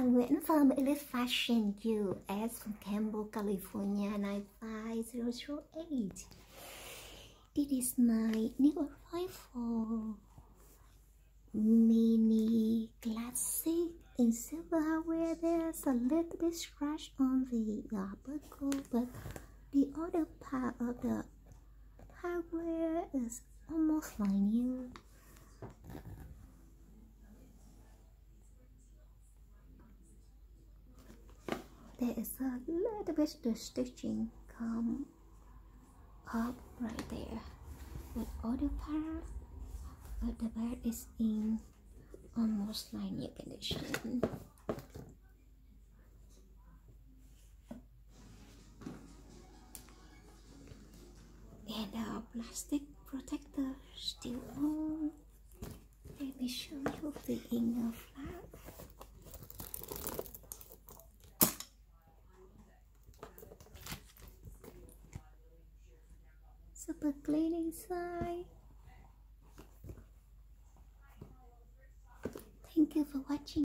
Nguyễn from Elite Fashion US from Campbell, California 95008. This is my new arrival mini classic in silver where there's a little bit scratch on the buckle, but the other part of the hardware is almost like new. There is a little bit the stitching come up right there, but other part of the bag is in almost like new condition. And the plastic protector still on. Let me show you the inner flap. Super clean inside. Thank you for watching.